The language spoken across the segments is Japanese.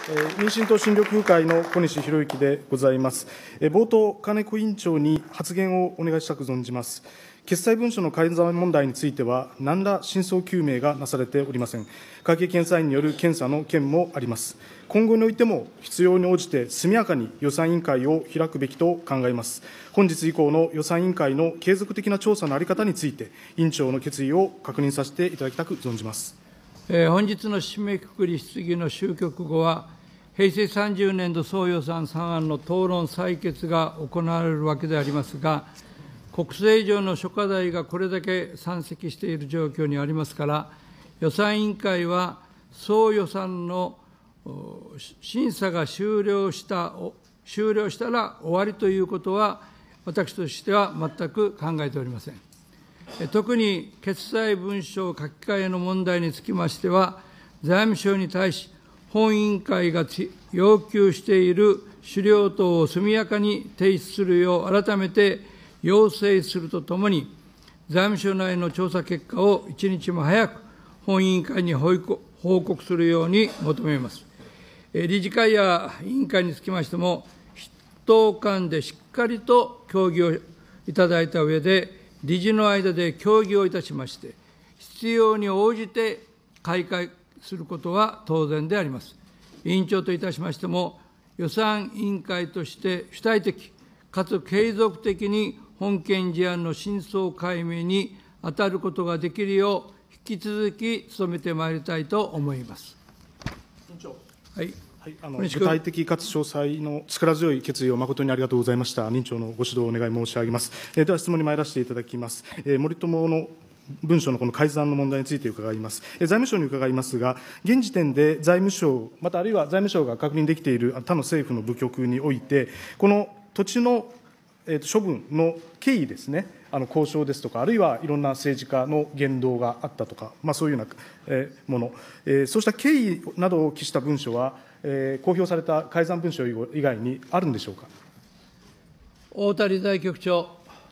民進党新緑風会の小西洋之でございます。冒頭、金子委員長に発言をお願いしたく存じます。決裁文書の改ざん問題については、何ら真相究明がなされておりません。会計検査院による検査の件もあります。今後においても、必要に応じて速やかに予算委員会を開くべきと考えます。本日以降の予算委員会の継続的な調査の在り方について、委員長の決意を確認させていただきたく存じます。 本日の締めくくり質疑の終局後は、平成30年度総予算3案の討論採決が行われるわけでありますが、国政上の諸課題がこれだけ山積している状況にありますから、予算委員会は総予算の審査が終了したら終わりということは、私としては全く考えておりません。特に決裁文書書き換えの問題につきましては、財務省に対し、本委員会が要求している資料等を速やかに提出するよう改めて要請するとともに、財務省内の調査結果を一日も早く本委員会に報告するように求めます。理事会や委員会につきましても、筆頭間でしっかりと協議をいただいた上で、理事の間で協議をいたしまして、必要に応じて開会することは当然であります。委員長といたしましても、予算委員会として主体的かつ継続的に本件事案の真相解明に当たることができるよう、引き続き努めてまいりたいと思います。 はい、具体的かつ詳細の力強い決意を誠にありがとうございました。委員長のご指導をお願い申し上げます。では質問に参らせていただきます。森友の文書のこの改ざんの問題について伺います。財務省に伺いますが、現時点で財務省、またあるいは財務省が確認できている他の政府の部局において、この土地の処分の経緯ですね、交渉ですとか、あるいはいろんな政治家の言動があったとか、そういうようなもの、そうした経緯などを記した文書は、公表された改ざん文書以外にあるんでしょうか。 太田理財局長。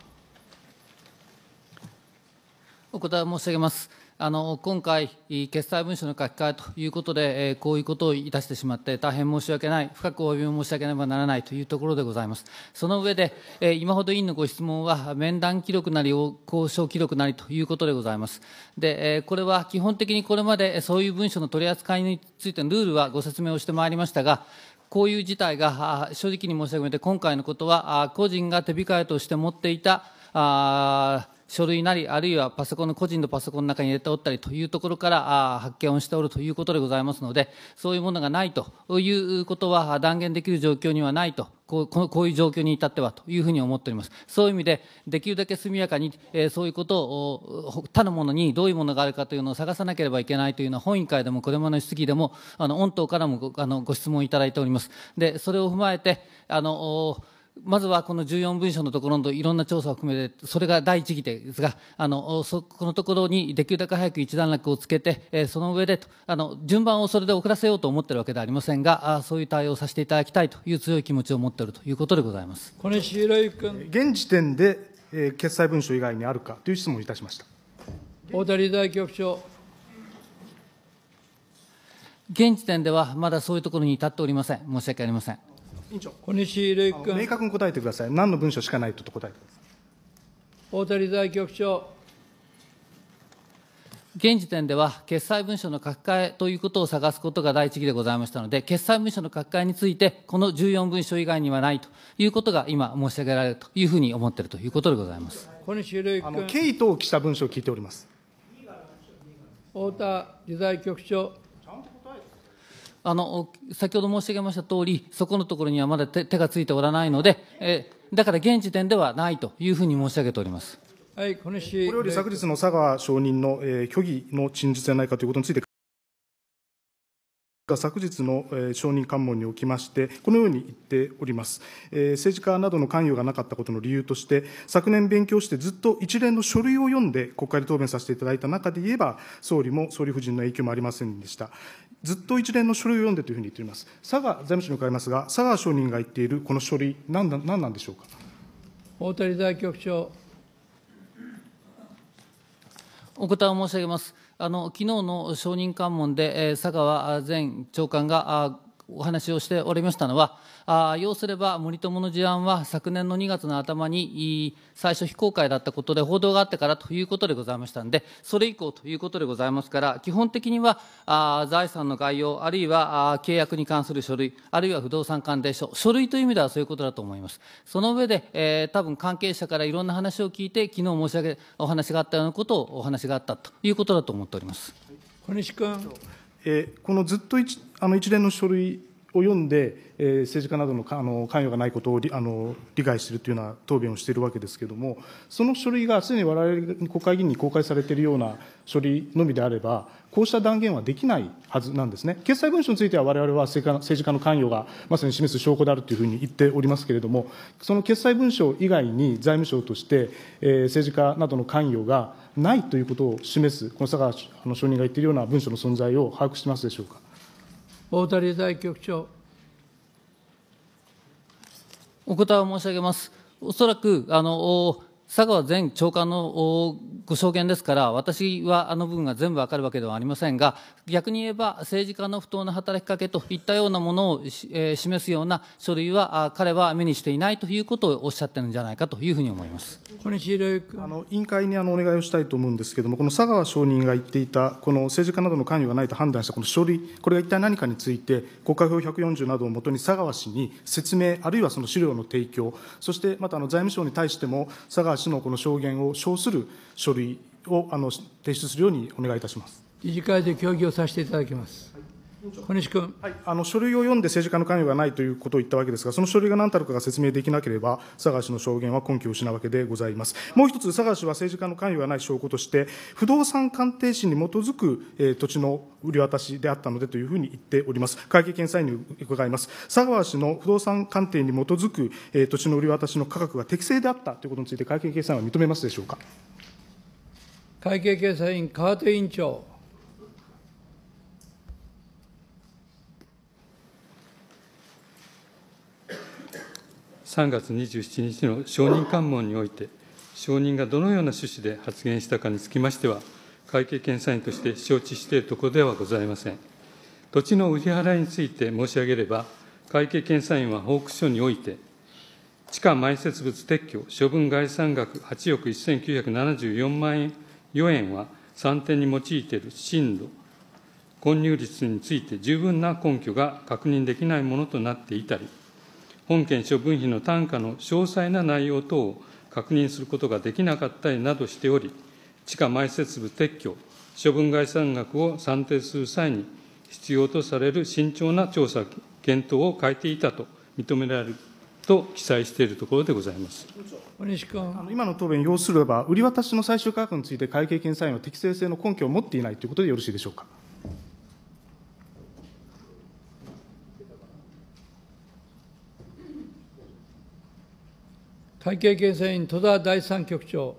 お答え申し上げます。今回、決裁文書の書き換えということで、こういうことをいたしてしまって、大変申し訳ない、深くお詫びを申し上げねばならないというところでございます。その上で、今ほど委員のご質問は、面談記録なり、交渉記録なりということでございます。で、これは基本的にこれまでそういう文書の取り扱いについてのルールはご説明をしてまいりましたが、こういう事態が正直に申し上げて、今回のことは、個人が手控えとして持っていた、書類なり、あるいはパソコンの個人のパソコンの中に入れておったりというところから発見をしておるということでございますので、そういうものがないということは断言できる状況にはないと、こういう状況に至ってはというふうに思っております。そういう意味で、できるだけ速やかに、そういうことを他のものにどういうものがあるかというのを探さなければいけないというのは、本委員会でもこれまでの質疑でも、御党からもご質問いただいております。で、それを踏まえて、まずはこの14文書のところのいろんな調査を含めて、それが第一義ですが、このところにできるだけ早く一段落をつけて、その上で順番をそれで遅らせようと思っているわけではありませんが、そういう対応をさせていただきたいという強い気持ちを持っているということでございます。 小西洋之君。 現時点で、決裁文書以外にあるかという質問をいたしました。 太田理財局長。 現時点ではまだそういうところに至っておりません。申し訳ありません。 委員長、 小西洋之君。 明確に答えてください。何の文書しかないと答えてください。 太田理財局長。 現時点では、決裁文書の書き換えということを探すことが第一義でございましたので、決裁文書の書き換えについて、この14文書以外にはないということが今申し上げられるというふうに思っているということでございます。 小西洋之君。 経緯等を記した文書を聞いております。 太田理財局長。 先ほど申し上げましたとおり、そこのところにはまだ手がついておらないので、だから現時点ではないというふうに申し上げております。 はい、小西。 これより昨日の佐川承認の虚偽の陳述ではないかということについて、昨日の承認喚問におきまして、このように言っております。政治家などの関与がなかったことの理由として、昨年勉強してずっと一連の書類を読んで国会で答弁させていただいた中で言えば、総理も総理夫人の影響もありませんでした。ずっと一連の書類を読んでというふうに言っております。佐賀財務省に伺いますが、佐賀承認が言っているこの書類、何なんでしょうか。 太田理財局長。 お答えを申し上げます。昨日の承認喚問で、佐川前長官がお話をしておりましたのは、要すれば森友の事案は昨年の2月の頭に最初非公開だったことで報道があってからということでございましたので、それ以降ということでございますから、基本的には財産の概要、あるいは契約に関する書類、あるいは不動産鑑定書、書類という意味ではそういうことだと思います。その上で、多分関係者からいろんな話を聞いて、昨日お話があったようなことをお話があったということだと思っております。 小西君。 このずっと一連の書類を読んで、政治家などの関与がないことを理解しているというような答弁をしているわけですけれども、その書類がすでに我々国会議員に公開されているような書類のみであれば、こうした断言はできないはずなんですね。決裁文書については、我々は政治家の関与がまさに示す証拠であるというふうに言っておりますけれども、その決裁文書以外に財務省として、政治家などの関与がないということを示す、この佐川証人が言っているような文書の存在を把握してますでしょうか。 大田理財局長。 お答えを申し上げます。おそらく佐川前長官のご証言ですから、私は部分が全部わかるわけではありませんが、逆に言えば政治家の不当な働きかけといったようなものを示すような書類は彼は目にしていないということをおっしゃってるんじゃないかというふうに思います。 小西博之君。 委員会にお願いをしたいと思うんですけれども、この佐川証人が言っていた、この政治家などの関与がないと判断したこの書類、これが一体何かについて、国会法140などをもとに佐川氏に説明、あるいはその資料の提供、そしてまた財務省に対しても、佐川氏のこの証言を称する書類を提出するようにお願いいたします。 理事会で協議をさせていただきます。小西君。 書類を読んで政治家の関与がないということを言ったわけですが、その書類が何たるかが説明できなければ、佐川氏の証言は根拠を失うわけでございます。もう一つ、佐川氏は政治家の関与がない証拠として、不動産鑑定士に基づく、土地の売り渡しであったのでというふうに言っております。会計検査院に伺います。佐川氏の不動産鑑定に基づく、土地の売り渡しの価格が適正であったということについて、会計検査院は認めますでしょうか。 会計検査院、川手委員長。 3月27日の証人喚問において、証人がどのような趣旨で発言したかにつきましては、会計検査院として承知しているところではございません。土地の売り払いについて申し上げれば、会計検査院は報告書において、地下埋設物撤去、処分概算額8億1974万4円は、算定に用いている震度、混入率について十分な根拠が確認できないものとなっていたり、本件処分費の単価の詳細な内容等を確認することができなかったりなどしており、地下埋設物撤去、処分概算額を算定する際に必要とされる慎重な調査、検討を欠いていたと認められると記載しているところでございます。 小西君。 今の答弁、要すれば、売り渡しの最終価格について会計検査院は適正性の根拠を持っていないということでよろしいでしょうか。 会計検査院、戸田第三局長。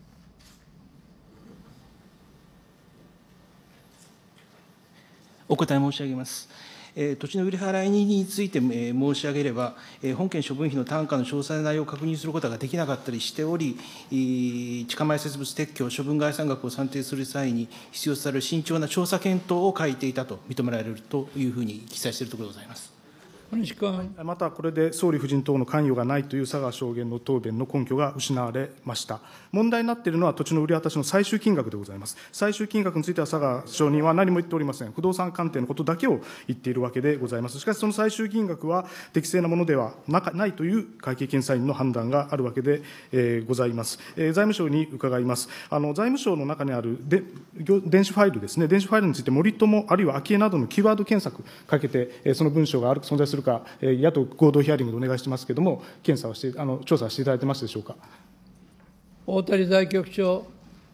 お答え申し上げます。土地の売り払いについて申し上げれば、本件処分費の単価の詳細な内容を確認することができなかったりしており、地下埋設物撤去、処分概算額を算定する際に必要とされる慎重な調査検討を欠いていたと認められるというふうに記載しているところでございます。 小西君。 また、これで総理夫人等の関与がないという佐川証言の答弁の根拠が失われました。問題になっているのは土地の売り渡しの最終金額でございます。最終金額については佐川証人は何も言っておりません。不動産鑑定のことだけを言っているわけでございます。しかし、その最終金額は適正なものではないという会計検査院の判断があるわけで、ございます。財務省に伺います。財務省の中にある電子ファイルですね、電子ファイルについて森友、あるいは空き家などのキーワード検索かけて、その文章が存在するか、野党合同ヒアリングでお願いしてますけれども、検査をして調査していただいてますでしょうか。 大田理財局長。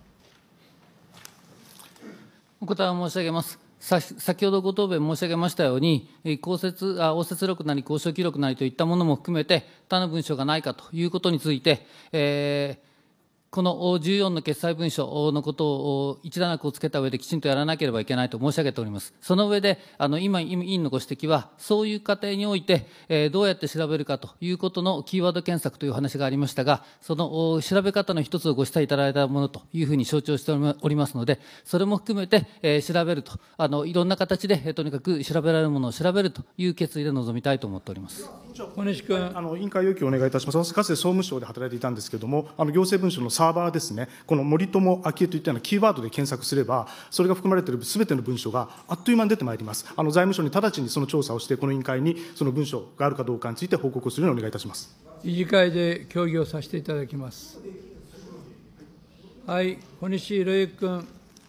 お答えを申し上げます。先ほどご答弁申し上げましたように、応接録なり交渉記録なりといったものも含めて、他の文書がないかということについて、 この14の決裁文書のことを一段落をつけた上できちんとやらなければいけないと申し上げております。その上で、今、委員のご指摘は、そういう過程において、どうやって調べるかということのキーワード検索という話がありましたが、その調べ方の一つをご示唆いただいたものというふうに承知をしておりますので、それも含めて、調べると、いろんな形で、とにかく調べられるものを調べるという決意で臨みたいと思っております。 小西君。 委員会要求をお願いいたします。私、かつて総務省で働いていたんですけれども、行政文書のサーバーですね、この森友昭恵といったようなキーワードで検索すれば、それが含まれているすべての文書があっという間に出てまいります。財務省に直ちにその調査をして、この委員会にその文書があるかどうかについて報告をするようにお願いいたします。 理事会で協議をさせていただきます。はい、小西洋之君。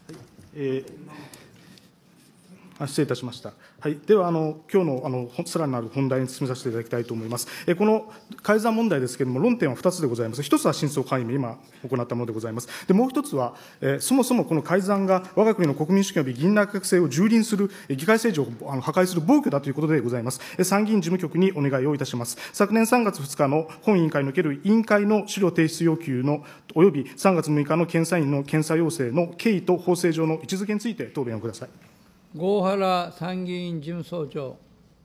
失礼いたしました。はい、では、今日のさらなる本題に進めさせていただきたいと思います。この改ざん問題ですけれども、論点は2つでございます。1つは真相解明、今行ったものでございます。で、もう1つは、そもそもこの改ざんが我が国の国民主権及び議院内閣制を蹂躙する、議会政治を破壊する暴挙だということでございます。参議院事務局にお願いをいたします。昨年3月2日の本委員会における委員会の資料提出要求のおよび3月6日の検査院の検査要請の経緯と法制上の位置づけについて答弁をください。 郷原参議院事務総長。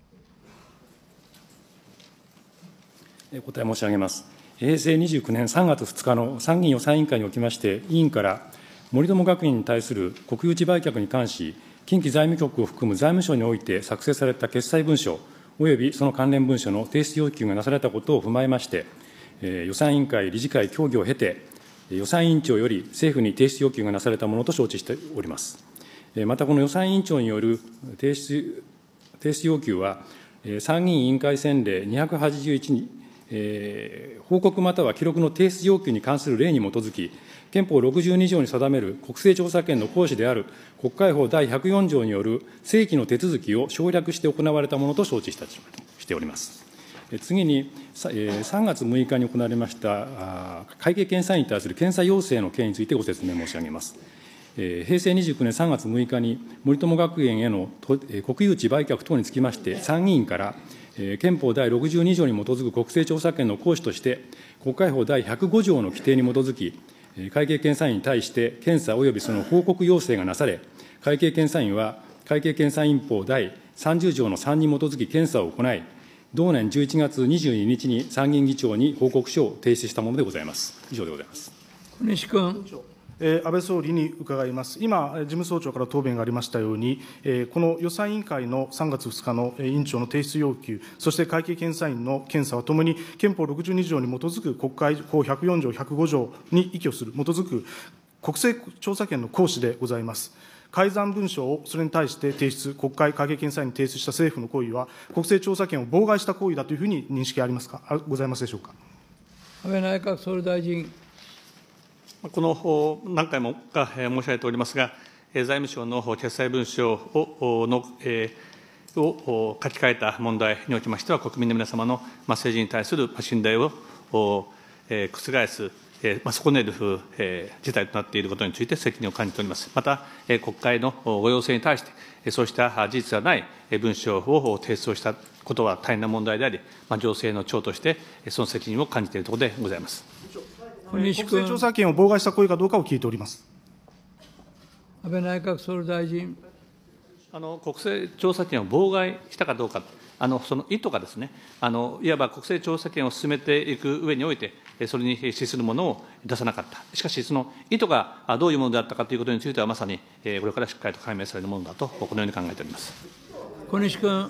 お答え申し上げます。平成29年3月2日の参議院予算委員会におきまして、委員から森友学院に対する国有地売却に関し、近畿財務局を含む財務省において作成された決裁文書およびその関連文書の提出要求がなされたことを踏まえまして、予算委員会、理事会協議を経て、予算委員長より政府に提出要求がなされたものと承知しております。また、この予算委員長による提出要求は、参議院委員会選例281に、報告または記録の提出要求に関する例に基づき、憲法62条に定める国政調査権の行使である国会法第104条による正規の手続きを省略して行われたものと承知しております。次に、3月6日に行われました会計検査院に対する検査要請の件についてご説明申し上げます。平成29年3月6日に森友学園への国有地売却等につきまして、参議院から憲法第62条に基づく国政調査権の行使として、国会法第105条の規定に基づき、会計検査院に対して検査及びその報告要請がなされ、会計検査院は会計検査院法第30条の3に基づき検査を行い、同年11月22日に参議院議長に報告書を提出したものでございます。以上でございます。 小西君。 安倍総理に伺います。今、事務総長から答弁がありましたように、この予算委員会の3月2日の委員長の提出要求、そして会計検査院の検査はともに憲法62条に基づく国会法104条、105条に依拠する、基づく国政調査権の行使でございます。改ざん文書をそれに対して提出、国会会計検査院に提出した政府の行為は、国政調査権を妨害した行為だというふうに認識ありますか、ございますでしょうか。 安倍内閣総理大臣。 この何回も申し上げておりますが、財務省の決裁文書を書き換えた問題におきましては、国民の皆様の政治に対する信頼を覆す、損ねる事態となっていることについて責任を感じております。また、国会のご要請に対して、そうした事実がない文書を提出をしたことは大変な問題であり、行政の長としてその責任を感じているところでございます。 国政調査権を妨害した行為かどうかを聞いております。 安倍内閣総理大臣。 国政調査権を妨害したかどうか、その意図がですね、いわば国政調査権を進めていく上において、それに資するものを出さなかった。しかし、その意図がどういうものであったかということについては、まさにこれからしっかりと解明されるものだと、このように考えております。 小西君。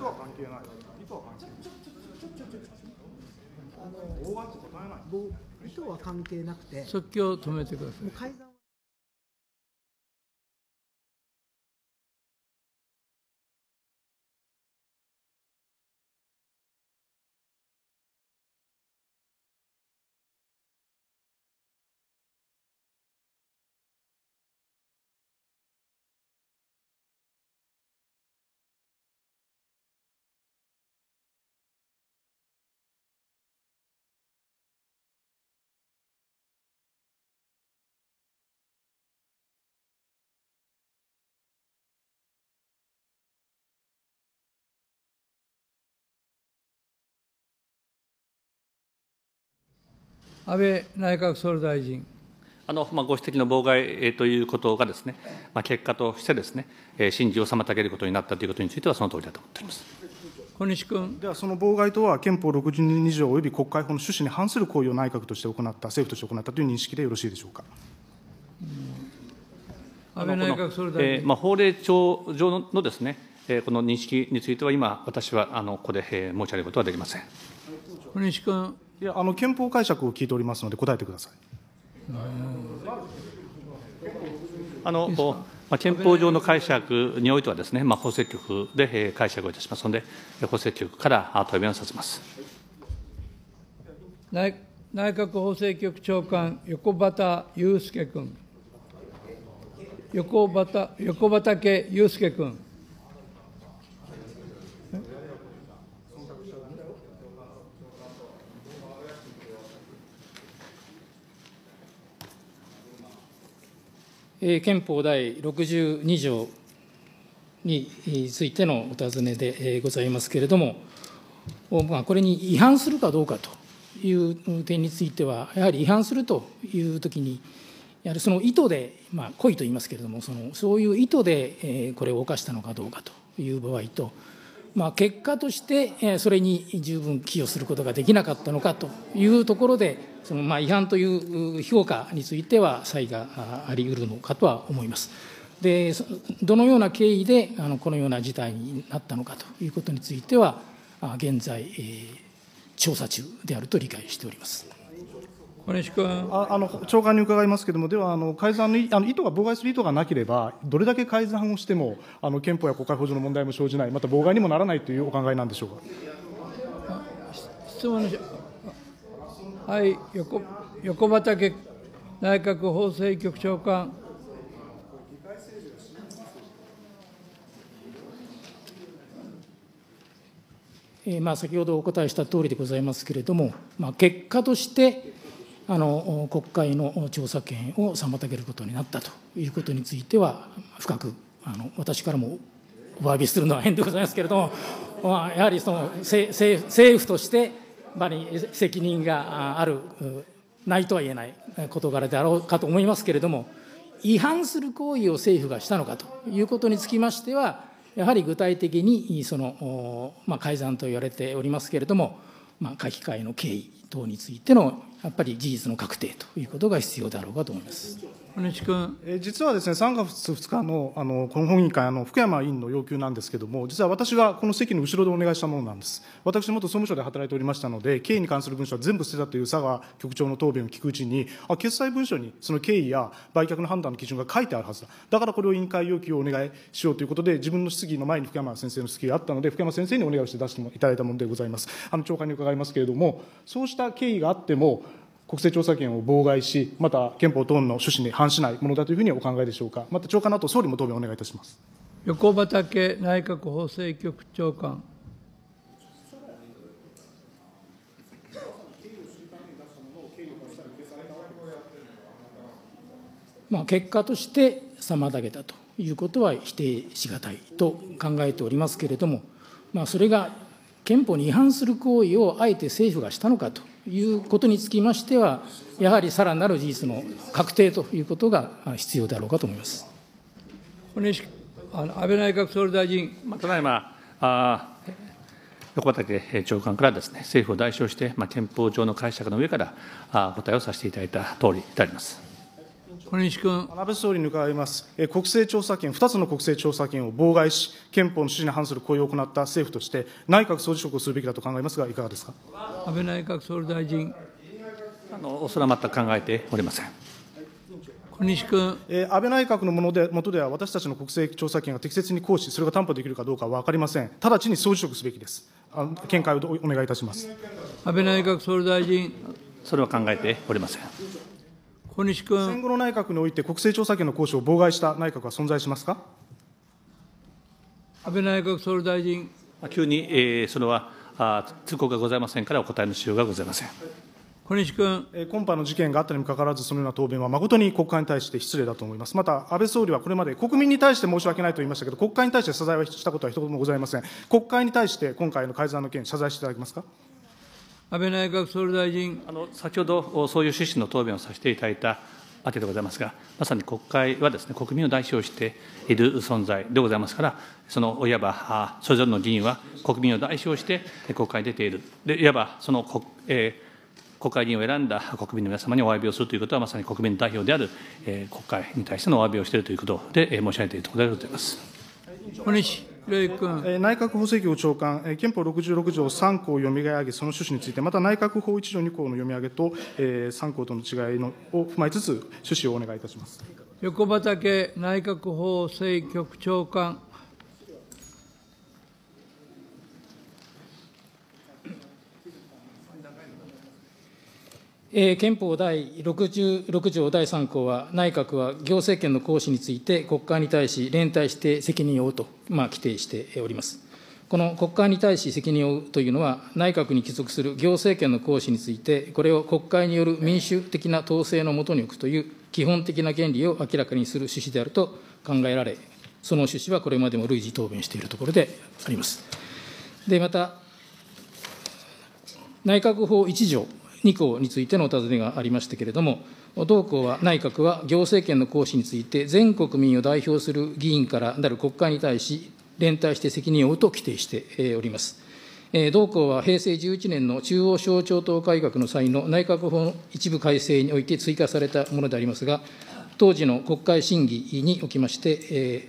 意図は関係なくて、 即興を止めてください。安倍内閣総理大臣。 ご指摘の妨害ということがですね、結果としてですね、審議を妨げることになったということについては、そのとおりだと思っております。 小西君。 では、その妨害とは、憲法62条および国会法の趣旨に反する行為を内閣として行った、政府として行ったという認識でよろしいでしょうか。 安倍内閣総理大臣。 法令上のですね、この認識については、今、私はここで申し上げることはできません。 小西君。 いや、憲法解釈を聞いておりますので、答えてください。 憲法上の解釈においてはですね、法制局で解釈をいたしますので、法制局から答弁をさせます。 内閣法制局長官、横畑祐介君。横畑祐介君。 憲法第62条についてのお尋ねでございますけれども、これに違反するかどうかという点については、やはり違反するというときに、やはりその意図で、故意と言いますけれども、そういう意図でこれを犯したのかどうかという場合と、結果としてそれに十分寄与することができなかったのかというところで、違反という評価については差異があり得るのかとは思います。で、どのような経緯でこのような事態になったのかということについては、現在、調査中であると理解しております。 小西君。 長官に伺いますけれども、では改ざんの意図が妨害する意図がなければ、どれだけ改ざんをしても、憲法や国会法上の問題も生じない、また妨害にもならないというお考えなんでしょうか。 質問のはい、横畑内閣法制局長官。 先ほどお答えしたとおりでございますけれども、結果として国会の調査権を妨げることになったということについては、深く私からもお詫びするのは変でございますけれども、やはり政府として責任がある、ないとは言えない事柄であろうかと思いますけれども、違反する行為を政府がしたのかということにつきましては、やはり具体的に改ざんと言われておりますけれども、書き換えの経緯等についてのやっぱり事実の確定ということが必要だろうかと思います。 小西君。 実はですね、3月2日のこの本委員会、福山委員の要求なんですけれども、実は私がこの席の後ろでお願いしたものなんです。私、元総務省で働いておりましたので、経緯に関する文書は全部捨てたという佐川局長の答弁を聞くうちに、決裁文書にその経緯や売却の判断の基準が書いてあるはずだ。だからこれを委員会要求をお願いしようということで、自分の質疑の前に福山先生の質疑があったので、福山先生にお願いをして出していただいたものでございます。長官に伺いますけれども、そうした経緯があっても、国政調査権を妨害し、また憲法等の趣旨に反しないものだというふうにお考えでしょうか。また長官の後、総理も答弁をお願いいたします。 横畑内閣法制局長官。 結果として妨げたということは否定しがたいと考えておりますけれども、それが憲法に違反する行為をあえて政府がしたのかということにつきましては、やはりさらなる事実の確定ということが必要であろうかと思います。 安倍内閣総理大臣。 ただいま横畑長官からですね、政府を代表して、憲法上の解釈の上からお答えをさせていただいたとおりであります。 小西君。 安倍総理に伺います。国政調査権、2つの国政調査権を妨害し、憲法の趣旨に反する行為を行った政府として、内閣総辞職をするべきだと考えますが、いかがですか。 安倍内閣総理大臣。 それは全く考えておりません。 小西君。 安倍内閣の下では、私たちの国政調査権が適切に行使、それが担保できるかどうかは分かりません。直ちに総辞職すべきです。見解をお願いいたします。 安倍内閣総理大臣。 それは考えておりません。 小西君。 戦後の内閣において国政調査権の行使を妨害した内閣は存在しますか。 安倍内閣総理大臣。 急に、それは通告がございませんからお答えのしようがございません。 小西君。 今般の事件があったにもかかわらず、そのような答弁は誠に国会に対して失礼だと思います。また、安倍総理はこれまで国民に対して申し訳ないと言いましたけど、国会に対して謝罪はしたことは一言もございません。国会に対して今回の改ざんの件、謝罪していただけますか。 安倍内閣総理大臣。 先ほど、そういう趣旨の答弁をさせていただいたわけでございますが、まさに国会はですね、国民を代表している存在でございますから、いわば、それぞれの議員は国民を代表して国会に出ている。で、いわば、国会議員を選んだ国民の皆様にお詫びをするということは、まさに国民の代表である国会に対してのお詫びをしているということで申し上げているところでございます。 小西洋之君。 内閣法制局長官、憲法66条3項を読み上げ、その趣旨について、また内閣法1条2項の読み上げと、3項との違いを踏まえつつ、趣旨をお願いいたします。 横畠内閣法制局長官。 憲法第66条第3項は、内閣は行政権の行使について、国会に対し連帯して責任を負うと、規定しております。この国会に対し責任を負うというのは、内閣に帰属する行政権の行使について、これを国会による民主的な統制の下に置くという基本的な原理を明らかにする趣旨であると考えられ、その趣旨はこれまでも累次答弁しているところであります。で、また、内閣法1条2項についてのお尋ねがありましたけれども、同項は、内閣は行政権の行使について、全国民を代表する議員からなる国会に対し、連帯して責任を負うと規定しております。同項は平成11年の中央省庁等改革の際の内閣法の一部改正において追加されたものでありますが、当時の国会審議におきまして、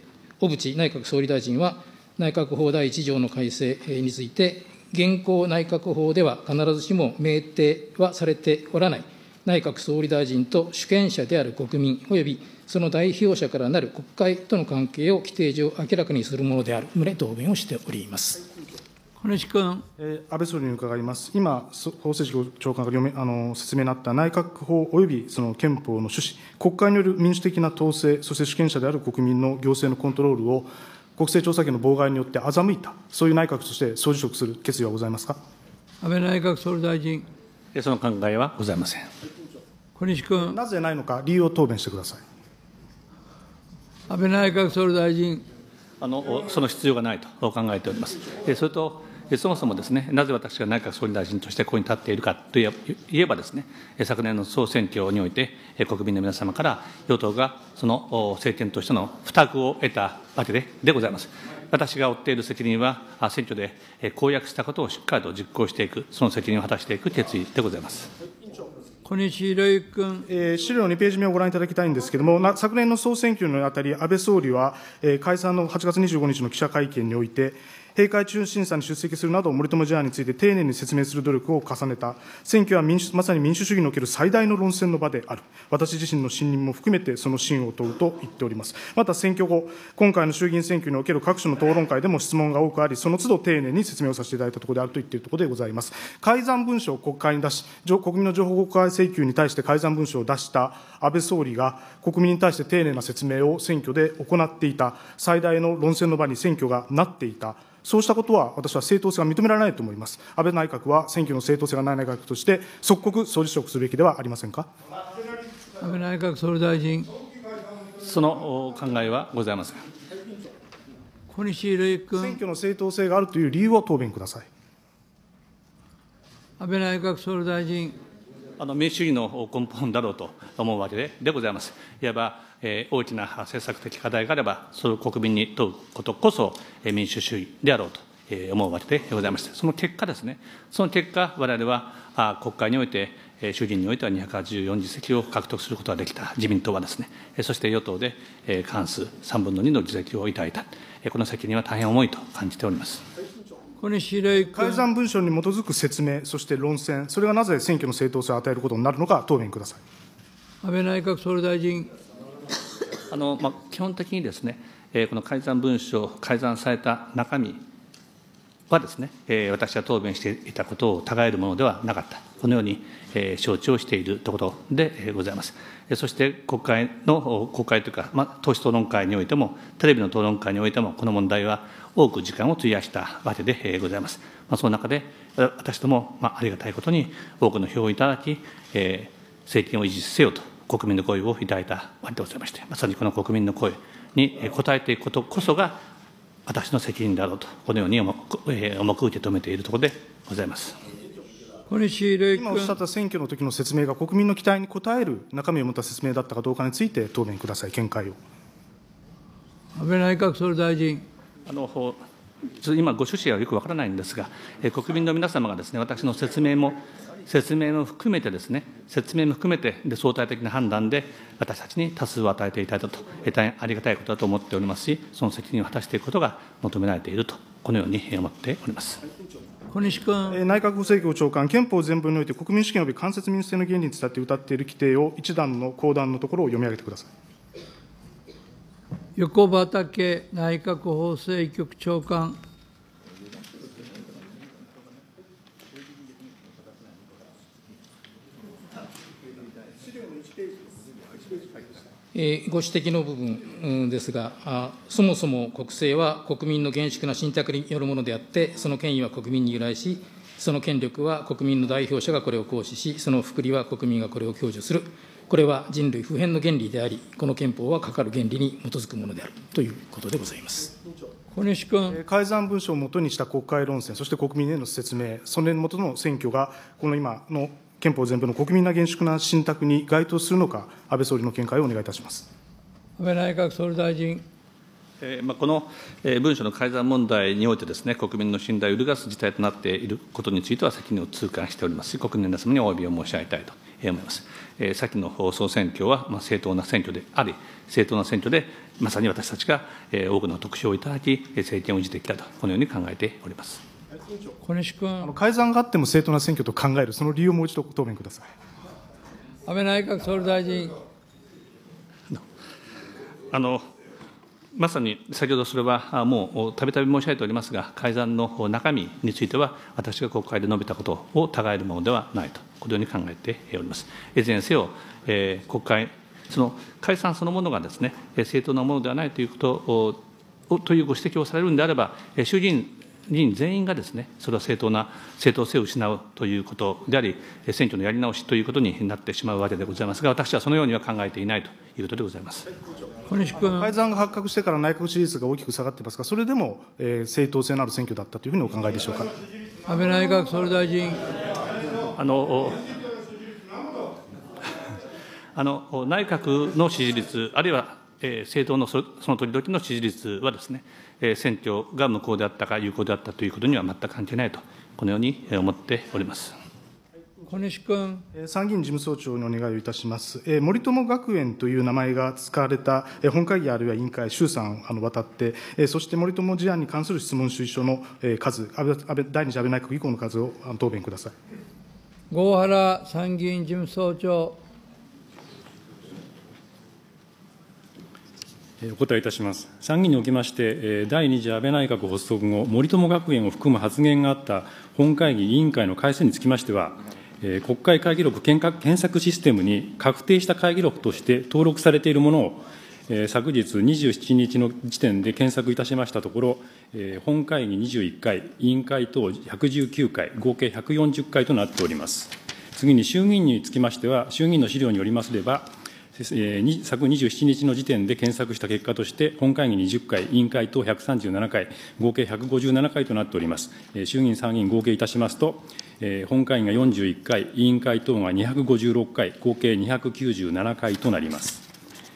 小渕内閣総理大臣は、内閣法第1条の改正について、現行内閣法では必ずしも明定はされておらない、内閣総理大臣と主権者である国民およびその代表者からなる国会との関係を規定上明らかにするものである旨、答弁をしております。 小西君。 安倍総理に伺います。今、法制局長官が説明になった内閣法およびその憲法の趣旨、国会による民主的な統制、そして主権者である国民の行政のコントロールを国政調査権の妨害によって欺いた、そういう内閣として総辞職する決意はございますか。 安倍内閣総理大臣。 その考えはございません。 小西君。 なぜないのか、理由を答弁してください。 安倍内閣総理大臣。 その必要がないと考えております。それと、そもそもですね、なぜ私が内閣総理大臣としてここに立っているかといえばですね、昨年の総選挙において、国民の皆様から与党がその政権としての負託を得たわけでございます。私が負っている責任は、選挙で公約したことをしっかりと実行していく、その責任を果たしていく決意でございます。 小西洋之君。 資料2ページ目をご覧いただきたいんですけれども、昨年の総選挙にあたり、安倍総理は、解散の8月25日の記者会見において、閉会中審査に出席するなど、森友事案について丁寧に説明する努力を重ねた、選挙はまさに民主主義における最大の論戦の場である、私自身の信任も含めてその信を問うと言っております。また選挙後、今回の衆議院選挙における各種の討論会でも質問が多くあり、その都度丁寧に説明をさせていただいたところであると言っているところでございます。改ざん文書を国会に出し、国民の情報公開請求に対して改ざん文書を出した安倍総理が、国民に対して丁寧な説明を選挙で行っていた、最大の論戦の場に選挙がなっていた。そうしたことは、私は正当性が認められないと思います。安倍内閣は選挙の正当性がない内閣として、即刻総辞職するべきではありませんか。 安倍内閣総理大臣。 その考えはございません。 小西洋之君。 選挙の正当性があるという理由を答弁ください。 安倍内閣総理大臣。 民主主義の根本だろうと思うわけでございます。いわば、大きな政策的課題があれば、それを国民に問うことこそ民主主義であろうと思うわけでございまして、その結果ですね、その結果、我々は国会において、衆議院においては284議席を獲得することができた、自民党はですね、そして与党で過半数3分の2の議席をいただいた、この責任は大変重いと感じております。 小西洋之君。 改ざん文書に基づく説明、そして論戦、それがなぜ選挙の正当性を与えることになるのか、答弁ください。 安倍内閣総理大臣。 基本的にですね、この改ざん文書、改ざんされた中身はですね、私が答弁していたことを疑えるものではなかった、このように承知をしているところでございます。そして国会というか、党首討論会においても、テレビの討論会においても、この問題は多く時間を費やしたわけでございます。その中で、私ども、ありがたいことに多くの票をいただき、政権を維持せよと、国民の声をいただいたわけでございまして、まさにこの国民の声に応えていくことこそが、私の責任であろうと、このように重く受け止めているところでございます。 今おっしゃった選挙の時の説明が国民の期待に応える中身を持った説明だったかどうかについて答弁ください、見解を。 安倍内閣総理大臣。 今、ご趣旨はよくわからないんですが、国民の皆様がですね、私の説明も含めてですね、相対的な判断で、私たちに多数を与えていただいたと、大変ありがたいことだと思っておりますし、その責任を果たしていくことが求められていると、このように思っております。 小西君。 内閣府政局長官、憲法全文において国民主権及び間接民主制の原理に伝って謳っている規定を一段の後段のところを読み上げてください。 横畠内閣法制局長官。 ご指摘の部分ですが、そもそも国政は国民の厳粛な信託によるものであって、その権威は国民に由来し、その権力は国民の代表者がこれを行使し、その福利は国民がこれを享受する。これは人類普遍の原理であり、この憲法はかかる原理に基づくものであるということでございます。 小西君。 改ざん文書をもとにした国会論戦、そして国民への説明、それに基の選挙が、この今の憲法全文の国民の厳粛な信託に該当するのか、安倍総理の見解をお願いいたします。 安倍内閣総理大臣。 この文書の改ざん問題においてですね、国民の信頼を揺るがす事態となっていることについては責任を痛感しておりますし、国民の皆様にお詫びを申し上げたいと思います。先の総選挙は正当な選挙であり、正当な選挙でまさに私たちが多くの得票をいただき、政権を維持できたと、このように考えております。 小西君。 改ざんがあっても正当な選挙と考える、その理由をもう一度答弁ください。 安倍内閣総理大臣。 まさに先ほどそれはもうたびたび申し上げておりますが、改ざんの中身については、私が国会で述べたことを違えるものではないと、このように考えております。いずれにせよ、国会、その解散そのものがですね、正当なものではないということというご指摘をされるんであれば、衆議院議員全員がですね、それは正当性を失うということであり、選挙のやり直しということになってしまうわけでございますが、私はそのようには考えていないということでございます。 小西君。 改ざんが発覚してから内閣支持率が大きく下がっていますが、それでも、正当性のある選挙だったというふうにお考えでしょうか。 安倍内閣総理大臣。 内閣の支持率、あるいは政党のその時々の支持率はですね、選挙が無効であったか有効であったということには全く関係ないと、このように思っております。 小西君。 参議院事務総長にお願いをいたします。森友学園という名前が使われた本会議あるいは委員会、衆参渡って、そして森友事案に関する質問主意書の数、第2次安倍内閣以降の数を答弁ください。 郷原参議院事務総長。 お答えいたします。参議院におきまして、第2次安倍内閣発足後、森友学園を含む発言があった本会議委員会の改正につきましては、国会会議録検索システムに確定した会議録として登録されているものを、昨日27日の時点で検索いたしましたところ、本会議21回、委員会等119回、合計140回となっております。次に衆議院につきましては、衆議院の資料によりますれば、昨27日の時点で検索した結果として、本会議20回、委員会等137回、合計157回となっております。衆議院、参議院合計いたしますと、本会議が41回、委員会等が256回、合計297回となります。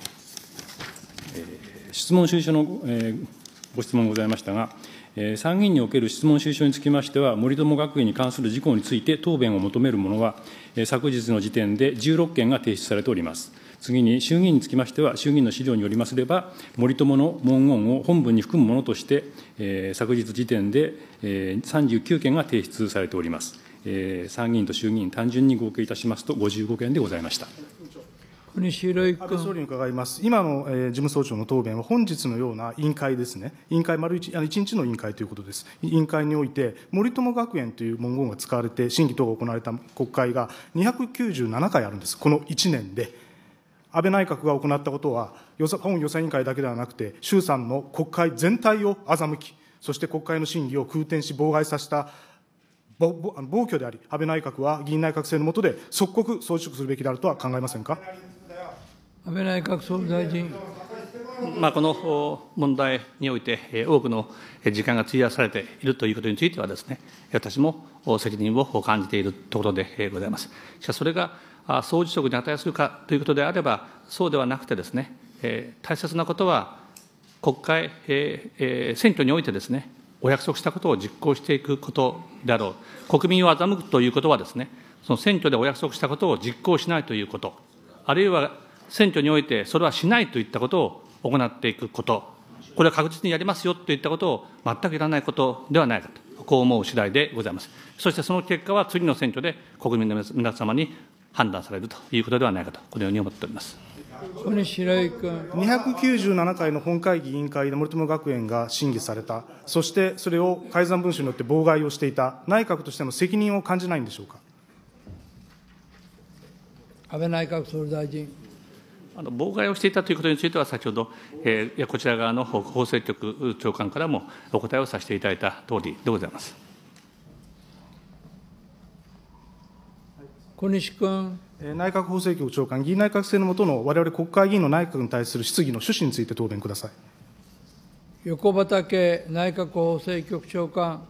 質問主意書のご質問ございましたが、参議院における質問主意書につきましては、森友学園に関する事項について答弁を求めるものは、昨日の時点で16件が提出されております。次に衆議院につきましては、衆議院の資料によりますれば、森友の文言を本文に含むものとして、昨日時点で39件が提出されております。参議院と衆議院、単純に合計いたしますと55件でございました。 小西洋之君。 安倍総理に伺います。今の事務総長の答弁は、本日のような委員会ですね、委員会丸1日の委員会ということです。委員会において、森友学園という文言が使われて、審議等が行われた国会が297回あるんです、この1年で。安倍内閣が行ったことは、本予算委員会だけではなくて、衆参の国会全体を欺き、そして国会の審議を空転し、妨害させた暴挙であり、安倍内閣は議院内閣制の下で即刻総辞職するべきであるとは考えませんか。 安倍内閣総理大臣。 この問題において、多くの時間が費やされているということについてはですね、私も責任を感じているところでございます。しかし、それが総辞職に値するかということであれば、そうではなくてですね、大切なことは、国会、選挙においてですね、お約束したことを実行していくことであろう。国民を欺くということはですね、その選挙でお約束したことを実行しないということ、あるいは選挙においてそれはしないといったことを行っていくこと、これは確実にやりますよといったことを全くやらないことではないかと、こう思う次第でございます。そしてその結果は次の選挙で国民の皆様に判断されるということではないかと、このように思っております。 小西洋之君。 297回の本会議委員会で森友学園が審議された、そしてそれを改ざん文書によって妨害をしていた、内閣としての責任を感じないんでしょうか。 安倍内閣総理大臣。 妨害をしていたということについては、先ほど、こちら側の法制局長官からもお答えをさせていただいたとおりでございます。 小西君。 内閣法制局長官、議院内閣制の下のわれわれ国会議員の内閣に対する質疑の趣旨について答弁ください。 横畠内閣法制局長官。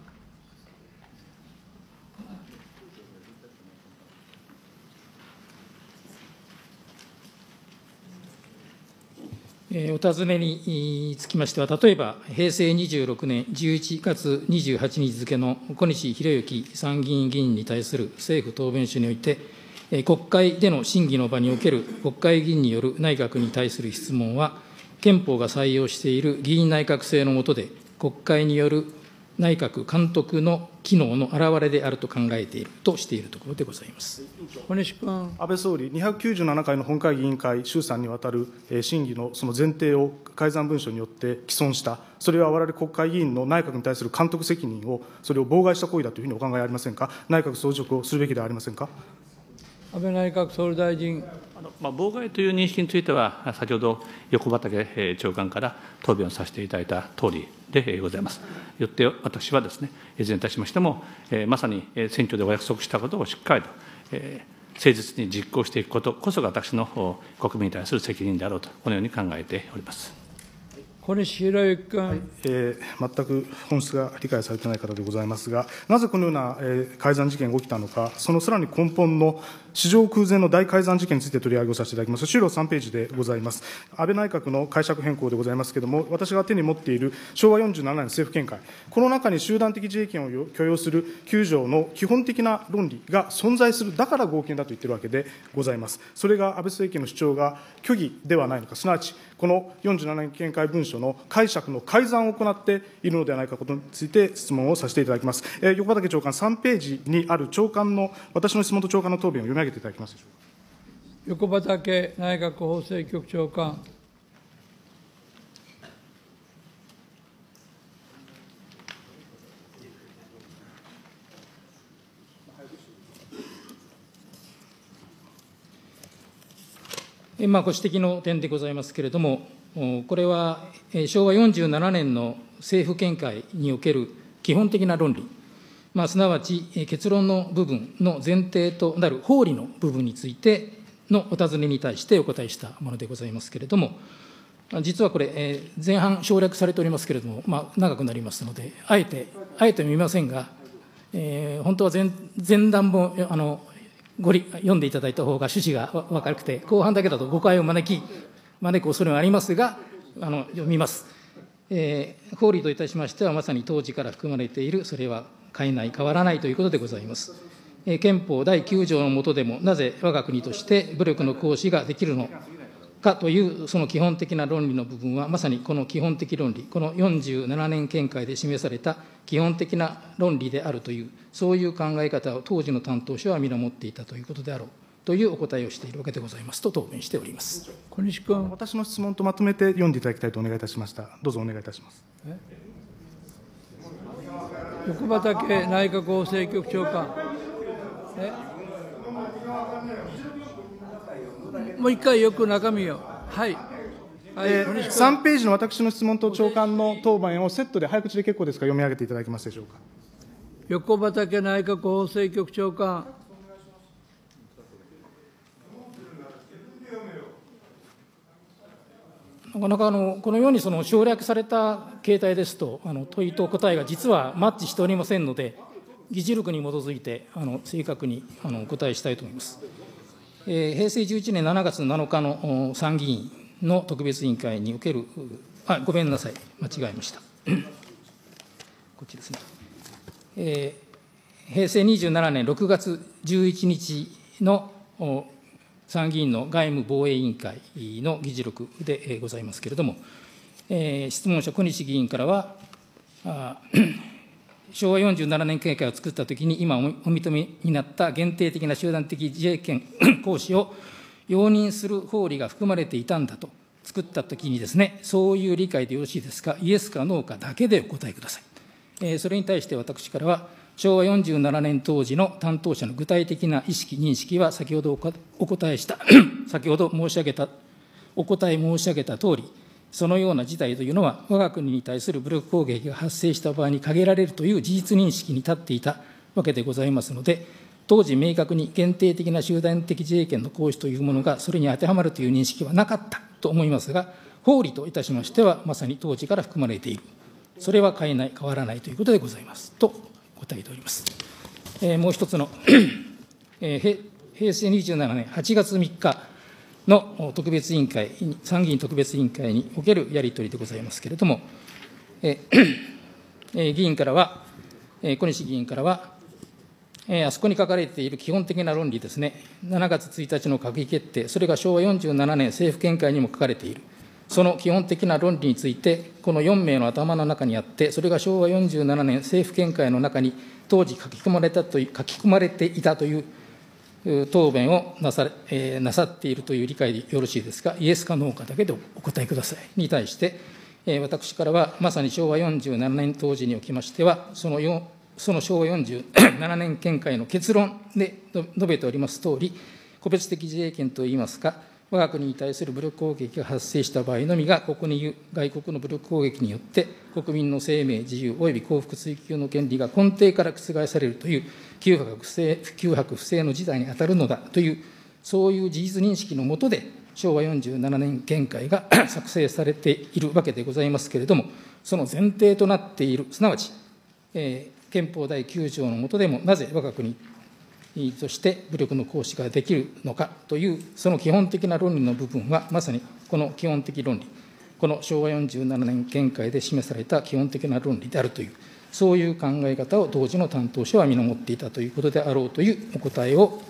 お尋ねにつきましては、例えば平成26年11月28日付の小西洋之参議院議員に対する政府答弁書において、国会での審議の場における国会議員による内閣に対する質問は、憲法が採用している議院内閣制の下で、国会による内閣監督の機能の表れであると考えているとしているところでございます。 小西君。 安倍総理、297回の本会議委員会衆参にわたる審議のその前提を改ざん文書によって毀損した、それはわれわれ国会議員の内閣に対する監督責任を、それを妨害した行為だというふうにお考えありませんか。内閣総辞職をするべきではありませんか。 安倍内閣総理大臣。 妨害という認識については、先ほど横畠長官から答弁をさせていただいたとおりでございます。よって私はですね、いずれにいたしましても、まさに選挙でお約束したことをしっかりと、誠実に実行していくことこそが私の国民に対する責任であろうと、このように考えております。 小西洋之君。 全く本質が理解されていない方でございますが、なぜこのような改ざん事件が起きたのか、そのさらに根本の史上空前の大改ざん事件について取り上げをさせていただきます。資料3ページでございます。安倍内閣の解釈変更でございますけれども、私が手に持っている昭和47年政府見解、この中に集団的自衛権を許容する9条の基本的な論理が存在する、だから合憲だと言っているわけでございます。それが安倍政権の主張が虚偽ではないのか、すなわち、この47年見解文書の解釈の改ざんを行っているのではないかことについて質問をさせていただきます。横畠長官、3ページにある長官の、私の質問と長官の答弁を読み上げていただけますでしょうか。 横畠内閣法制局長官。 ご指摘の点でございますけれども、これは昭和47年の政府見解における基本的な論理、すなわち結論の部分の前提となる法理の部分についてのお尋ねに対してお答えしたものでございますけれども、実はこれ、前半省略されておりますけれども、長くなりますので、あえて見ませんが、本当は前段も読んでいただいた方が趣旨が分かるくて、後半だけだと誤解を招く恐れがありますが、読みます。法理といたしましては、まさに当時から含まれている、それは変えない、変わらないということでございます。憲法第9条の下でも、なぜ我が国として武力の行使ができるのかという、その基本的な論理の部分は、まさにこの基本的論理、この47年見解で示された基本的な論理であるという、そういう考え方を当時の担当者は皆持っていたということであろうというお答えをしているわけでございますと答弁しております。 小西君。 私の質問とまとめて読んでいただきたいとお願いいたしました。どうぞお願いいたします。 横畠内閣法制局長官。もう一回よく中身を。はい。 3ページの私の質問と長官の答弁をセットで早口で結構ですから読み上げていただけますでしょうか。 横畠内閣法制局長官。 こかなかこのように省略された形態ですと、問いと答えが実はマッチしておりませんので、議事録に基づいて正確にお答えしたいと思います。平成11年7月7日の参議院の特別委員会における、ごめんなさい、間違えました。こっちですね。平成27年6月11日の参議院の外務防衛委員会の議事録でございますけれども、質問者、小西議員からは、昭和47年計画を作ったときに、今お認めになった限定的な集団的自衛権行使を容認する法理が含まれていたんだと、作ったときにですね、そういう理解でよろしいですか、イエスかノーかだけでお答えください。それに対して私からは、昭和47年当時の担当者の具体的な意識、認識は先ほどお答えした、先ほど申し上げた、お答え申し上げたとおり、そのような事態というのは、我が国に対する武力攻撃が発生した場合に限られるという事実認識に立っていたわけでございますので、当時明確に限定的な集団的自衛権の行使というものがそれに当てはまるという認識はなかったと思いますが、法理といたしましては、まさに当時から含まれている。それは変わらないということでございます。と答えております。もう一つの、平成27年8月3日の特別委員会、参議院特別委員会におけるやり取りでございますけれども、議員からは、小西議員からは、あそこに書かれている基本的な論理ですね、7月1日の閣議決定、それが昭和47年政府見解にも書かれている。その基本的な論理について、この4名の頭の中にあって、それが昭和47年政府見解の中に当時書き込まれていたという答弁をなさっているという理解でよろしいですか、イエスかノーかだけでお答えください。に対して、私からは、まさに昭和47年当時におきましては、その昭和47年見解の結論で述べておりますとおり、個別的自衛権といいますか、我が国に対する武力攻撃が発生した場合のみが、ここに言う外国の武力攻撃によって、国民の生命、自由及び幸福追求の権利が根底から覆されるという、9泊不正の事態に当たるのだという、そういう事実認識の下で、昭和47年見解が作成されているわけでございますけれども、その前提となっている、すなわち、憲法第9条の下でも、なぜ我が国として武力の行使ができるのかという、その基本的な論理の部分は、まさにこの基本的論理、この昭和47年見解で示された基本的な論理であるという、そういう考え方を当時の担当者は見守っていたということであろうというお答えを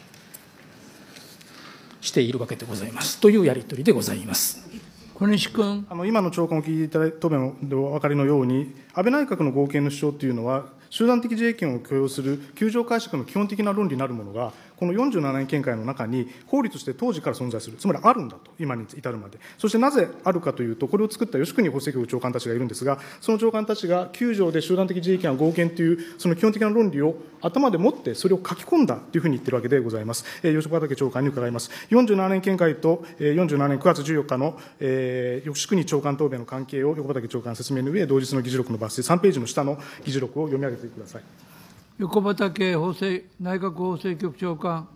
しているわけでございますというやり取りでございます。 小西君。 今の長官を聞いていただいた答弁でお分かりのように、安倍内閣の合憲の主張というのは、集団的自衛権を許容する9条解釈の基本的な論理なるものが、この47年見解の中に法理として当時から存在する、つまりあるんだと、今に至るまで。そしてなぜあるかというと、これを作った吉国法制局長官たちがいるんですが、その長官たちが9条で集団的自衛権は合憲という、その基本的な論理を頭で持って、それを書き込んだというふうに言ってるわけでございます。吉岡武長官に伺います。47年見解と47年9月14日の吉国長官答弁の関係を横畠長官説明の上、同日の議事録の抜粋、3ページの下の議事録を読み上げてください。 横畠内閣法制局長官。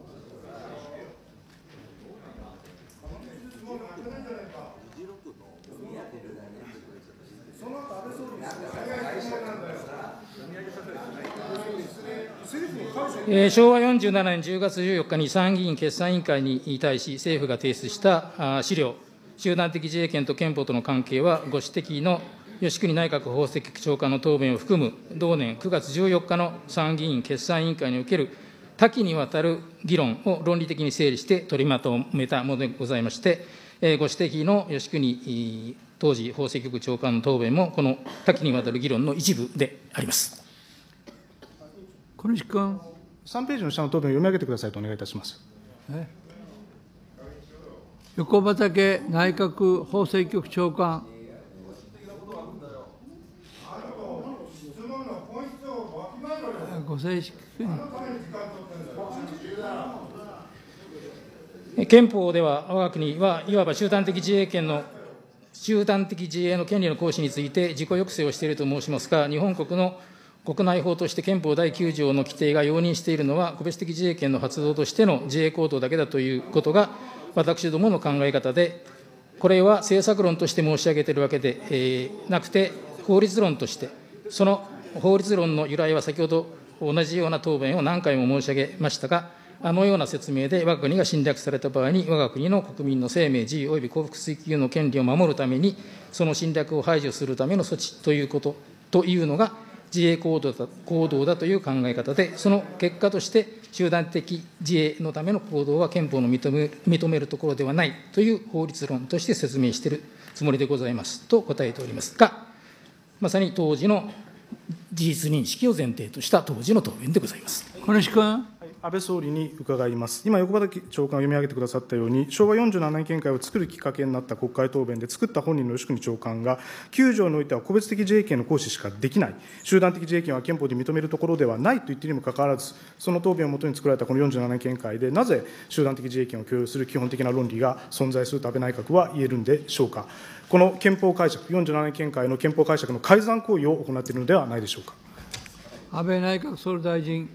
昭和47年10月14日に参議院決算委員会に対し、政府が提出した資料、集団的自衛権と憲法との関係は、ご指摘の吉国内閣法制局長官の答弁を含む、同年9月14日の参議院決算委員会における多岐にわたる議論を論理的に整理して取りまとめたものでございまして、ご指摘の吉国当時法制局長官の答弁も、この多岐にわたる議論の一部であります。 小西君。 3ページの下の答弁を読み上げてくださいとお願いいたします。 横畠内閣法制局長官。ご静粛に。憲法では、我が国はいわば集団的自衛の権利の行使について自己抑制をしていると申しますが、日本国の国内法として憲法第9条の規定が容認しているのは、個別的自衛権の発動としての自衛行動だけだということが、私どもの考え方でこれは政策論として申し上げているわけでなくて、法律論として、その法律論の由来は先ほど同じような答弁を何回も申し上げましたが、あのような説明で我が国が侵略された場合に、我が国の国民の生命、自由及び幸福追求の権利を守るために、その侵略を排除するための措置というのが、自衛行動だという考え方で、その結果として、集団的自衛のための行動は憲法の認めるところではないという法律論として説明しているつもりでございますと答えておりますが、まさに当時の事実認識を前提とした当時の答弁でございます。 小西君。 安倍総理に伺います。今、横畑長官が読み上げてくださったように、昭和47年見解を作るきっかけになった国会答弁で、作った本人の吉国長官が、9条においては個別的自衛権の行使しかできない、集団的自衛権は憲法で認めるところではないと言っているにもかかわらず、その答弁をもとに作られたこの47年見解で、なぜ集団的自衛権を許容する基本的な論理が存在すると安倍内閣は言えるんでしょうか。この憲法解釈、47年見解の憲法解釈の改ざん行為を行っているのではないでしょうか。 安倍内閣総理大臣。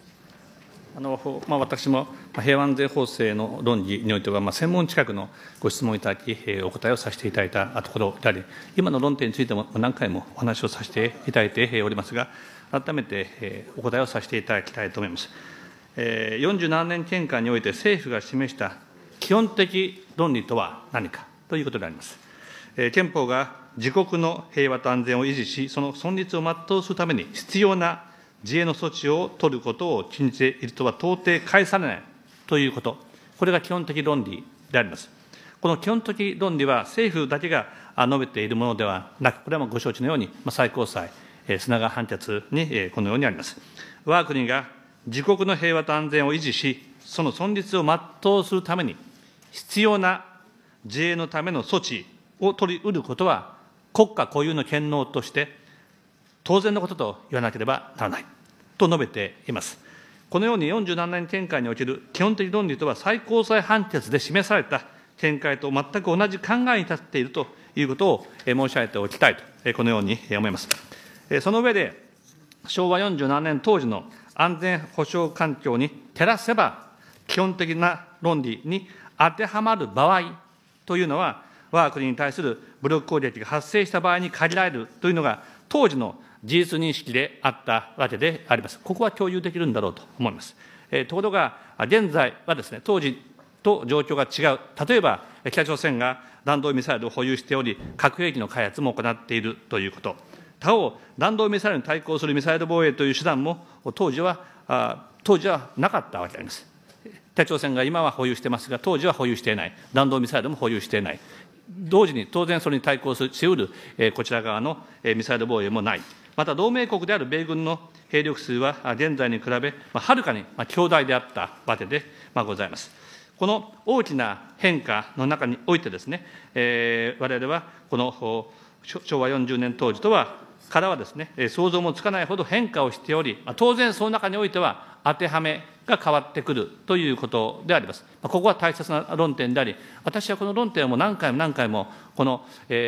私も平和安全法制の論議においては、専門近くのご質問いただき、お答えをさせていただいたところであり、今の論点についても何回もお話をさせていただいておりますが、改めてお答えをさせていただきたいと思います。47年見解において政府が示した基本的論理とは何かということであります。憲法が自国の平和と安全を維持し、その存立を全うするために必要な自衛の措置を取ることを禁じているとは到底返されないということ、これが基本的論理であります。この基本的論理は政府だけが述べているものではなく、これはご承知のように、最高裁、砂川判決にこのようにあります。我が国が自国の平和と安全を維持し、その存立を全うするために必要な自衛のための措置を取り得ることは、国家固有の権能として当然のことと言わなければならないと述べています。このように47年見解における基本的論理とは、最高裁判決で示された見解と全く同じ考えに立っているということを申し上げておきたいと、このように思います。その上で、昭和47年当時の安全保障環境に照らせば、基本的な論理に当てはまる場合というのは、我が国に対する武力攻撃が発生した場合に限られるというのが、当時の事実認識であったわけであります。ここは共有できるんだろうと思います。ところが、現在はですね、当時と状況が違う。例えば、北朝鮮が弾道ミサイルを保有しており、核兵器の開発も行っているということ。他方、弾道ミサイルに対抗するミサイル防衛という手段も、当時はなかったわけであります。北朝鮮が今は保有してますが、当時は保有していない。弾道ミサイルも保有していない。同時に当然それに対抗しうるこちら側のミサイル防衛もない。また同盟国である米軍の兵力数は現在に比べ、はるかに強大であったわけでございます。この大きな変化の中においてですね、我々はこの昭和40年当時からはですね、想像もつかないほど変化をしており、当然その中においては当てはめが変わってくるということであります。ここは大切な論点であり、私はこの論点をもう何回もこの、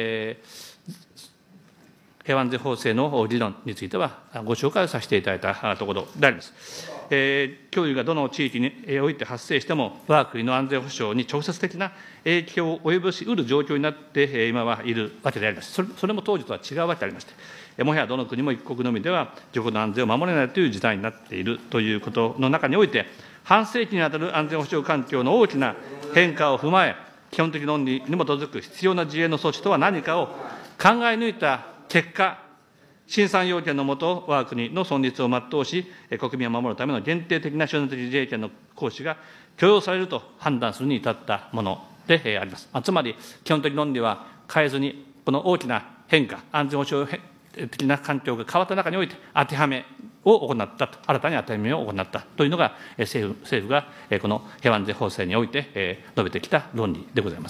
平和安全法制の理論についてはご紹介をさせていただいたところであります。脅威がどの地域において発生しても、我が国の安全保障に直接的な影響を及ぼしうる状況になって今はいるわけであります。それも当時とは違うわけでありまして、もはやどの国も一国のみでは自国の安全を守れないという事態になっているということの中において、半世紀にわたる安全保障環境の大きな変化を踏まえ、基本的論理に基づく必要な自衛の措置とは何かを考え抜いた結果、新3要件のもと、我が国の存立を全うし、国民を守るための限定的な集団的自衛権の行使が許容されると判断するに至ったものであります。つまり、基本的論理は変えずに、この大きな変化、安全保障的な環境が変わった中において、当てはめを行ったと、新たに当てはめを行ったというのが、政府がこの平和安全法制において述べてきた論理でございます。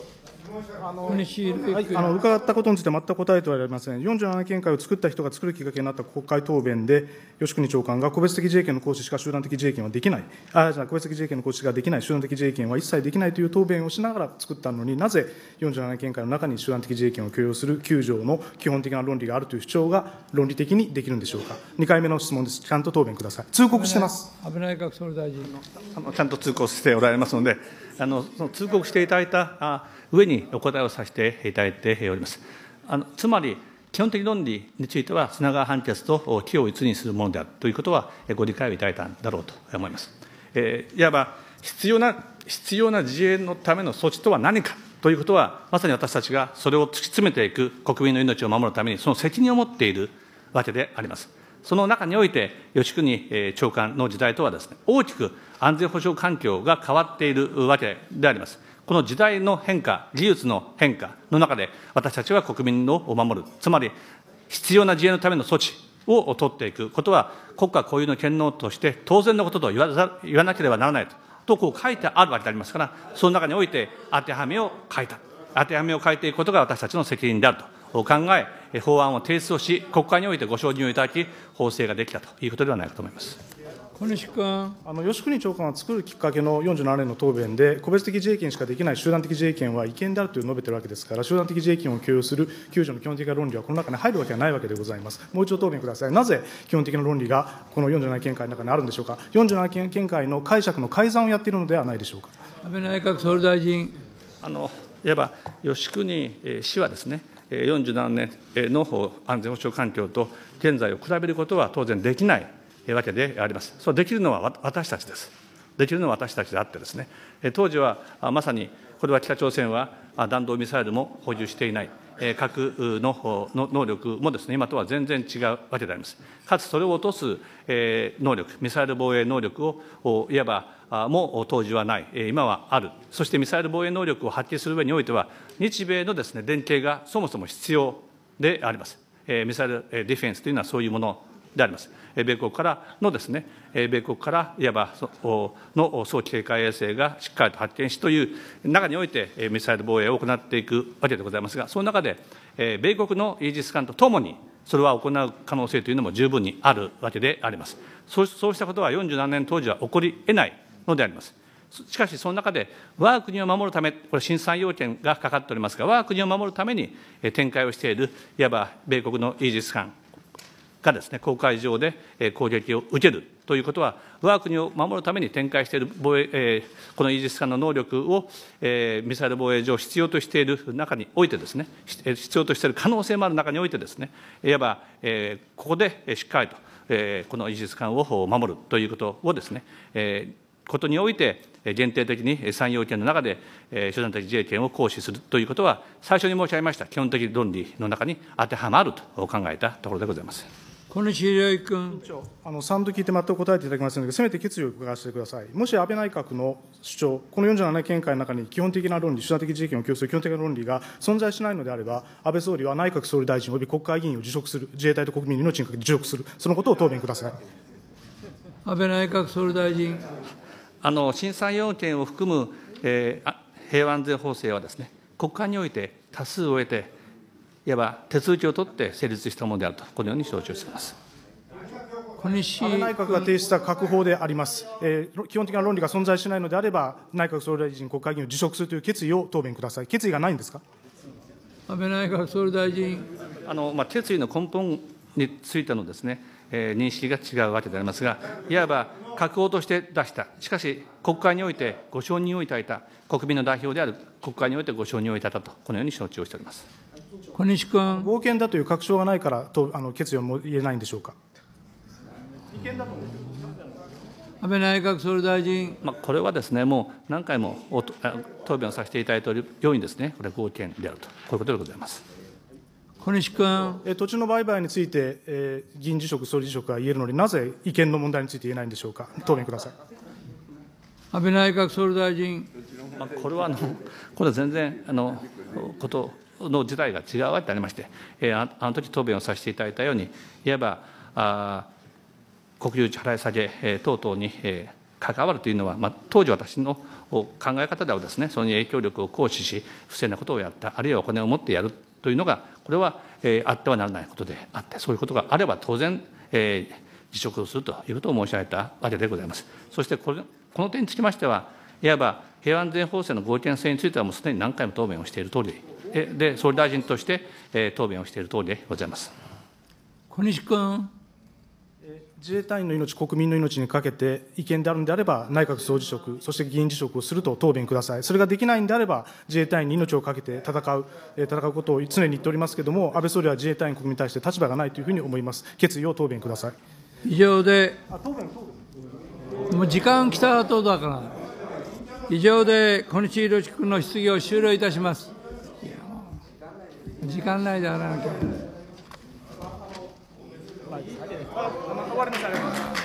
伺ったことについて全く答えてはおりません。47見解を作った人が作るきっかけになった国会答弁で、吉国長官が個別的自衛権の行使しか集団的自衛権はできない、個別的自衛権の行使ができない、集団的自衛権は一切できないという答弁をしながら作ったのに、なぜ47見解の中に集団的自衛権を許容する9条の基本的な論理があるという主張が論理的にできるんでしょうか。2回目の質問です。ちゃんと答弁ください。通告してます。 安倍内閣総理大臣。 ちゃんと通告しておられますので、 その通告していただいた上にお答えをさせていただいております。つまり、基本的論理については、砂川判決と軌を一にするものであるということは、ご理解をいただいたんだろうと思います。いわば必要な自衛のための措置とは何かということは、まさに私たちがそれを突き詰めていく国民の命を守るために、その責任を持っているわけであります。その中において、吉国長官の時代とはですね、大きく安全保障環境が変わっているわけであります。この時代の変化、技術の変化の中で、私たちは国民を守る、つまり必要な自衛のための措置を取っていくことは、国家固有の権能として当然のことと言わなければならないとこう書いてあるわけでありますから、その中において当てはめを書いた、当てはめを書いていくことが私たちの責任であると考え、法案を提出をし、国会においてご承認をいただき、法制ができたということではないかと思います。 小西君。 吉国長官が作るきっかけの47年の答弁で、個別的自衛権しかできない集団的自衛権は違憲であると述べているわけですから、集団的自衛権を許容する9条の基本的な論理はこの中に入るわけはないわけでございます。もう一度答弁ください。なぜ基本的な論理がこの47見解の中にあるんでしょうか。47見解の解釈の改ざんをやっているのではないでしょうか。 安倍内閣総理大臣。 いわば吉国氏はですね、47年の安全保障環境と現在を比べることは当然できないわけであります。そうできるのは私たちです。できるのは私たちであってですね、当時はまさに、これは北朝鮮は弾道ミサイルも保有していない、核の能力もですね、今とは全然違うわけであります。かつそれを落とす能力、ミサイル防衛能力をいわばもう当時はない、今はある。そしてミサイル防衛能力を発揮する上においては、日米のですね、連携がそもそも必要であります。ミサイルディフェンスというのはそういうものであります。米国からのですね、米国からいわばの早期警戒衛星がしっかりと発見しという中において、ミサイル防衛を行っていくわけでございますが、その中で、米国のイージス艦とともに、それは行う可能性というのも十分にあるわけであります。そうしたことは47年当時は起こり得ないのであります。しかし、その中で、我が国を守るため、これ、新3要件がかかっておりますが、我が国を守るために展開をしている、いわば米国のイージス艦がですね、公海上で攻撃を受けるということは、我が国を守るために展開しているこのイージス艦の能力をミサイル防衛上必要としている中においてですね、必要としている可能性もある中においてですね、いわばここでしっかりとこのイージス艦を守るということをですね、ことにおいて、限定的に3要件の中で集団的自衛権を行使するということは、最初に申し上げました基本的論理の中に当てはまると考えたところでございます。 小西洋之君。 3度聞いて全く答えていただきませんので、せめて決意を伺わせてください。もし安倍内閣の主張、この47見解の中に基本的な論理、集団的自衛権を供与する基本的な論理が存在しないのであれば、安倍総理は内閣総理大臣および国会議員を辞職する、自衛隊と国民の命にかけて辞職する、そのことを答弁ください。 安倍内閣総理大臣。 新3要件を含む、平和安全法制はですね、国会において多数を得て、いわば手続きを取って成立したものであると、このように承知をしています。 安倍内閣が提出した閣法であります。基本的な論理が存在しないのであれば、内閣総理大臣、国会議員を辞職するという決意を答弁ください。決意がないんですか。 安倍内閣総理大臣。 決意の根本についてのですね、認識が違うわけでありますが、いわば閣法として出した、しかし国会においてご承認をいただいた、国民の代表である国会においてご承認をいただいたと、このように承知をしております。 小西君。 合憲だという確証がないからと決意を言えないんでしょうか。 安倍内閣総理大臣。 これはですね、もう何回も答弁をさせていただいているようにですね、これは合憲であると、こういうことでございます。 小西君。 土地の売買について、議員辞職、総理辞職が言えるのになぜ違憲の問題について言えないんでしょうか。答弁ください。 安倍内閣総理大臣。 これはこれは全然ことの事態が違うわけでありまして、あの時答弁をさせていただいたように、いわば国有地払い下げ等々に関わるというのは、当時私の考え方ではですね、その影響力を行使し、不正なことをやった、あるいはお金を持ってやるというのが、これはあってはならないことであって、そういうことがあれば当然、辞職をするということを申し上げたわけでございます。そしてこの点につきましては、いわば平和安全法制の合憲性については、もうすでに何回も答弁をしているとおりで、総理大臣として答弁をしているとおりでございます。 小西君。 自衛隊員の命、国民の命にかけて、違憲であるのであれば、内閣総辞職、そして議員辞職をすると答弁ください。それができないんであれば、自衛隊員に命をかけて戦うことを常に言っておりますけれども、安倍総理は自衛隊員、国民に対して立場がないというふうに思います。決意を答弁ください。 以上で、もう時間来た後だから、以上で小西洋之君の質疑を終了いたします。時間内でやらなきゃ。終わりました。